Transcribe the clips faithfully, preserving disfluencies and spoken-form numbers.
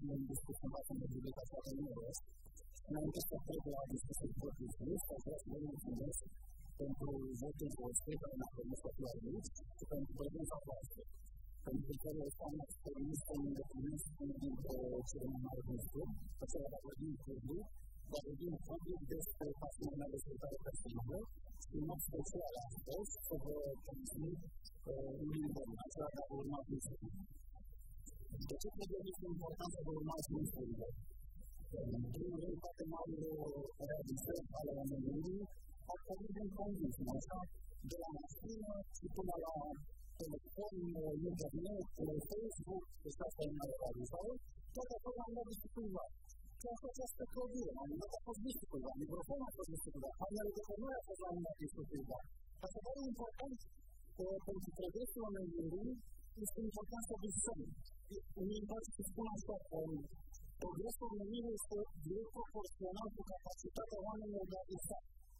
în discuție în fața mobilitatea de univers. Înainte să trec la discuție propriu zis, aș vrea să vă mulțumesc pentru votul vostru care ne-a permis să fiu aici și pentru prezența voastră. Pentru că cele ăsta ne-ați permis să ne îndeplinesc unul dintre cele mai mari lucruri, acela de a vorbi în public, de a vorbi în public despre pasiunea mea de dezvoltare personală și în mod special astăzi să vă transmit un limbă, acela de a vă urma principiul. De ce cred că este important să vă urmați principiile? În primul rând, toate marile realizări ale omenirii au pornit din condiții, așa? De la mașină și până la telefon, internet, Facebook, deci asta e mai realizare, toate acolo am dat discuții cuiva. Chiar și această clădire, la un moment dat a fost discuții cuiva, microfonul a fost discuții cuiva, panele de formare a fost la un moment dat discuții cuiva. Așadar, e important pentru progresul omenirii, este important să visăm. Unii îmi place să spun așa, progresul omenirii este direct proporțional cu capacitatea oamenilor de a visa.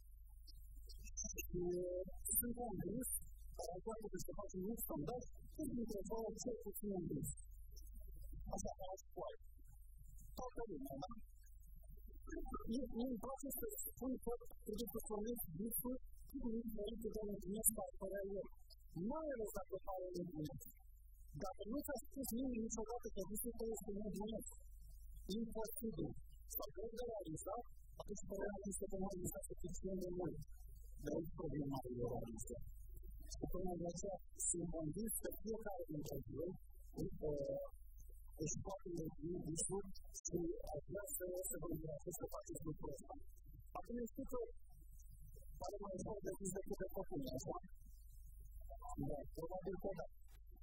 Și sunt convins, dar poate că se face un standard, cât dintre voi cel puțin în vis. Așa ca aș poate. Toată lumea, da? Mie îmi place să spun că trebuie să formez visul cât înainte de a întâlnesc ca apărea eu. Mai ales dacă pare nebunesc. Dacă nu ți-a spus nimeni niciodată că visul tău este nebunesc, imposibil, sau greu de realizat, atunci părerea nu se poate realiza suficient de mult. De aici problema de realizare. Și până de aceea sunt convins că fiecare dintre voi își poate îndeplini visul și aș vrea să vă încurajez să faceți lucrul ăsta. Acum știu că pare mai ușor de zis decât de făcut, așa? Da, probabil că da.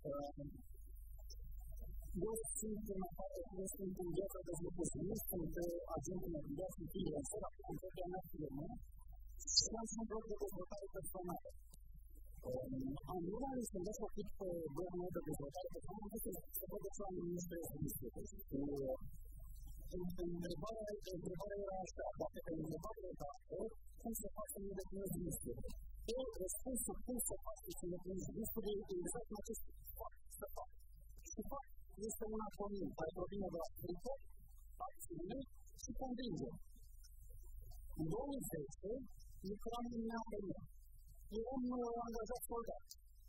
Eu sunt în afară, eu sunt în viața de zlepăzimist, sunt agent imobiliar, sunt freelancer, acum propria mea firmă, și am și un proiect de dezvoltare personală. Am vrut să mă făcut pe blogul meu de dezvoltare personală, am vrut să văd de ce am niște discuții. Întrebarea era așa, dacă pe întrebarea era cum să faci să ne deplinezi discuții. Eu răspunsul cum să faci să ne deplinezi discuții este exact în acest fapt, să fac. Și fac este un acronim care provine de la frică, acțiune și convingere. În două mii zece, lucram în Neamăria. Eram angajat soldat.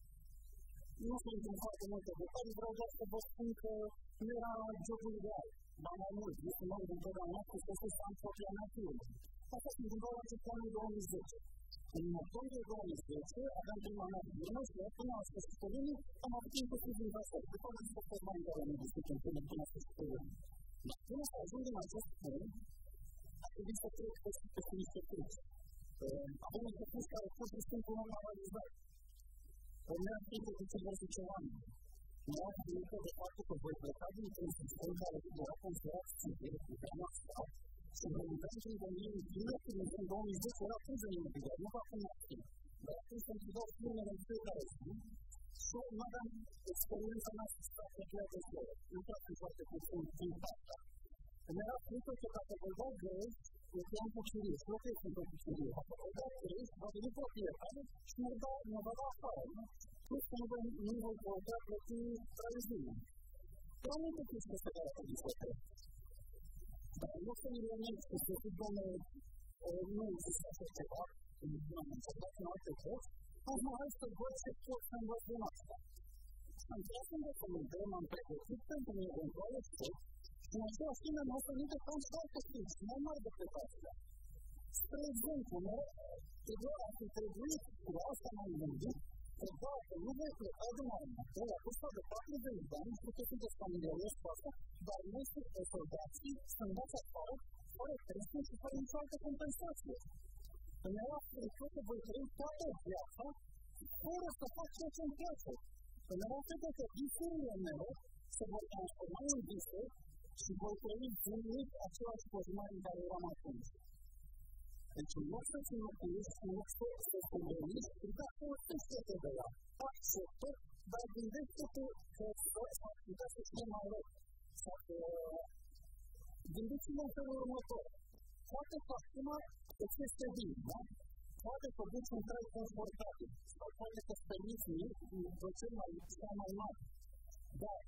Nu sunt în foarte multe detalii, vreau doar să vă spun că nu era jobul ideal. Dar mai mult, este un om din programa noastră, este să am propria mea firmă. Asta se întâmplă la începutul anului două mii zece. În octombrie două mii zece, aveam prima mea firmă și până la sfârșitul lunii am avut inclusiv inversări. După am zis că fost bani care ne discutăm până la sfârșitul lunii. Dar până să ajung în acest punct, a trebuit să trec peste niște cruci. Avem niște cruci care pur și simplu nu m-au realizat. Mi-a spus că ce vreau să ce oameni. Mi-a spus că de faptul că voi pleca dintr-un sistem care era considerat sigur, putea noastră, și vă uitați în domeniul bine, când în două mii zece era pus în imobiliar, nu va fi noastră. Dar atunci să-mi dau firmele în fiecare zi și nu aveam experiența mea să strategia de zero. Nu trebuie foarte puțin din partea. Îmi era frică că dacă vă dau greș, eu te-am cu chirie, și eu te sunt cu chirie. Dacă vă dau greș, va veni proprietarul și mă va da afară. Plus că nu voi putea plăti trăizimul. Prea multe chestii este care să discutăm. Dar nu să milionezi, că să zic, doamne, nu există așa ceva, nu am încercat în alte cărți, am mai să văd ce pot să învăț din asta. Am tras în documente, m-am pregătit pentru eventuale cărți, și în același timp am oferit de fani foarte frici, mai mari decât astea. Spre exemplu, trebuia ar fi trebuit, cu asta m-am gândit, trebuia că nu voi pleca din armată, la vârsta de patruzeci de ani, știu că sunteți familiarizați cu asta, dar nu este pe soldații să-mi dați afară, fără pensie și fără nicio altă compensație. Îmi era frică că voi trăi toată viața, fără să fac ceea ce îmi place. Îmi era frică că visurile mele se vor transforma în visuri și voi trăi zilnic același cosmar în care eram atunci. Deci, în loc să fii motivist, în loc să fii comunist, dacă o să fie de la acceptă, dar gândește-te că s-ar putea să fie mai rău. Sau că gândeți-vă în felul următor. Poate că acum îți este bine, da? Poate că duci un trai confortabil, sau poate că îți permiți mie, în procent mai mai mare. Dar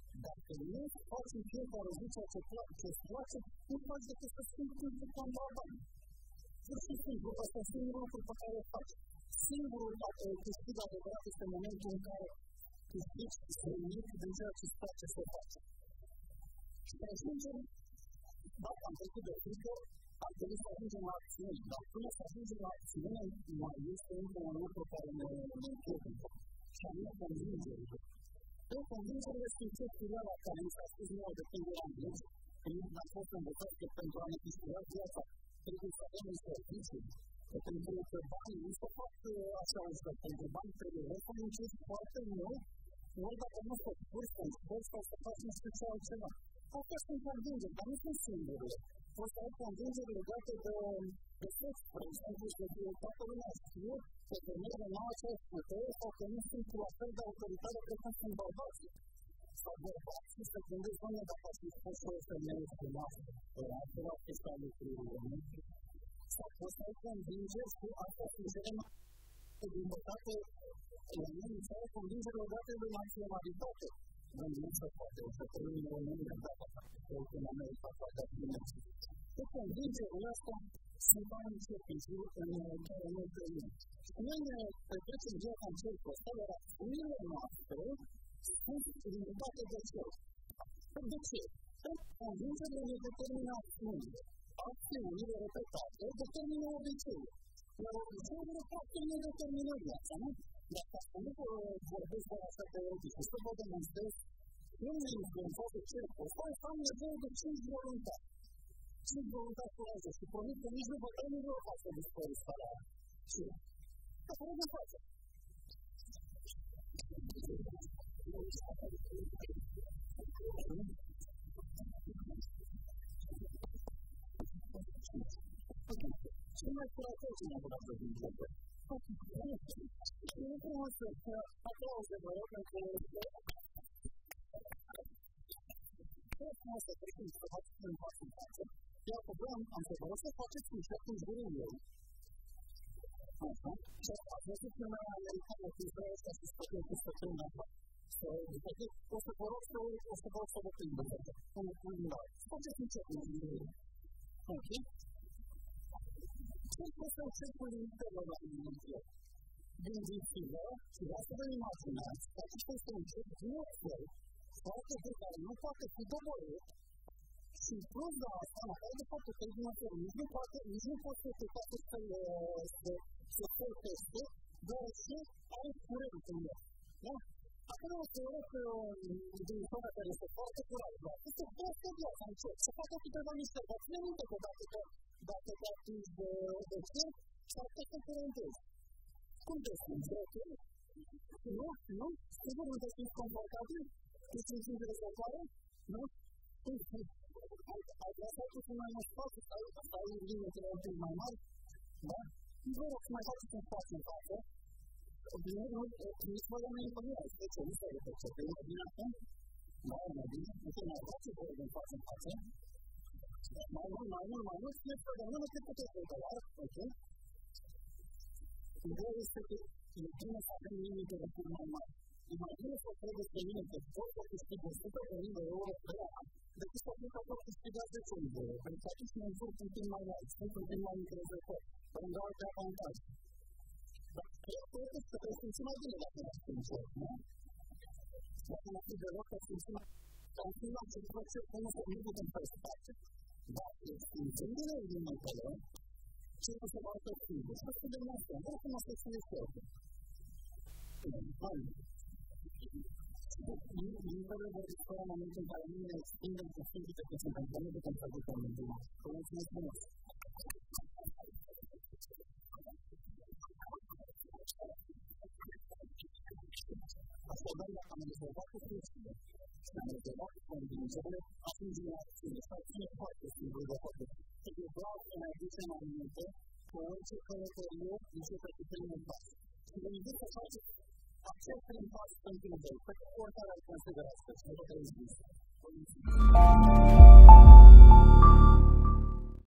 Dacă nu faci în fiecare zi ceea ce îți place, nu faci decât să schimbi timpul cu bani. Pur și simplu, ăsta e singurul lucru pe care îl faci. Singurul câștig adevărat este momentul în care câștigi să nimic din ceea ce îți place să faci. Și să ajungem, dacă am trecut de frică, ar trebui să ajungem la acțiune. Dar până să ajungem la acțiune, mai este încă un lucru care ne împiedică. Și anume convingerile. Eu convingerile sunt chestiile alea care mi s-a spus nouă de când eram mici, când am fost învățat că pentru a ne câștiga viața trebuie să avem niște oficii, că pentru că banii nu se fac așa ușor, pentru bani trebuie să muncești foarte mult, noi dacă nu se vârstă în sport sau să faci nu știu ce altceva. Astea sunt convingeri, dar nu sunt singure. Poți să ai convingeri legate de, de sex, spre exemplu, și de toată lumea știe că femeile nu au aceeași putere sau că nu sunt la fel de autoritare precum sunt bărbații. Sau bărbații să gândesc, doamne, dacă aș fi spus că o femeie frumoasă, altceva că ăsta lucrurile, nu? Sau poți să ai convingeri cu asta sugere mai din păcate, la mine să ai convingeri legate de naționalitate. Nu se poate, să termin România, dacă este în America, poate fi Mexic. Cu convingerile astea sunt bani începiți în care noi trăim. Și noi ne petrecem viața în cercul ăsta, iar acțiunile noastre sunt limitate de ce? De ce? Pentru convingerile ne determină acțiunile. Acțiunile repetate determină obiceiul. Iar obiceiurile practic ne determină viața, nu? Dacă asta nu vorbesc de așa de logic, să vă demonstrez cum ne influențează cercul ăsta, ăsta am nevoie de cinci voluntari. cinci voluntari curajoși și promit că nici nu vă dă nici vă față de spări starea aia. Și asta nu vă face. Cel mai curator ce ne-a văzut din jură. E frumos să aplauze, vă rog, pentru că e frumos să trecem să faceți în față în față. Iar că voi am să vă rog să faceți un șef în jurul meu. Așa. Și ați văzut filmarea americană cu Israel ăsta și spătăm cu spătăm asta. O să vă rog să o să vă rog să vă prindă. Să faceți un șef în jurul meu. Ok? Ce este un cercul limită la Dumnezeu? Gândiți-vă și vreau să vă imaginați că acesta este un cerc din Excel, foarte de care nu poate fi doborât și în plus de asta, în afară de faptul că Dumnezeu nici nu poate, nici nu poate să facă să-l teste, deoarece ai curent în el. Da? Acum o să urăc din zona care este foarte curată, este foarte viața în cerc, să facă câteva mișcări, dar ține minte că dacă dacă te atingi de, de cerc, s-ar putea să te rândezi. Cum te simți? De ok? Nu? Nu? Sigur nu te simți confortabil? Te simți în rezolvare? Nu? Ai vrea să ai puțin mai mult spațiu, să ai limitele un pic mai mari? Da? Vă rog să mai faceți un spațiu în față. Bine, nu? Nici vă rămâne pe mine. De ce? Nu se vede ce? Te e bine acum? Da, e mai bine. Nu te mai faci, vă rog, în față în față. Mai mult, mai mult, mai mult, spune că nu te puteți controla, ok? Ideea este că e bine să avem limite de până mai mari. E mai bine să credeți pe mine că pot să câștig o sută de mii de euro pe an, decât să cred că pot câștiga zece mii de euro, pentru că atunci ne învârt un pic mai mult, sunt un pic mai încrezător, pentru alte avantaje. Dar cred că trebuie să simți mai bine dacă ne simți, nu? Dacă ne fi deloc că simți mai bine, am fi la ce face până să nu putem face. Dacă simțim bine limitele, ce o să facă schimbă? Și asta demonstrăm. Vreau cum o să fie foarte. Hai. Limitele vor dispărea în momentul în care nu ne extindem cu fizică că suntem, că nu putem să ducem în zi. Că mulțumesc frumos. Așadar, dacă am rezolvat cu fizică, și am rezolvat cu convingerile, atunci ne acțiune. Și acțiune foarte simplă de făcut. Trebuie doar să ne aducem mai multe, că orice călătorie începe cu primul pas. Și vă invit să faceți acest prim pas pentru voi, pe oricare ar considerați că sunt o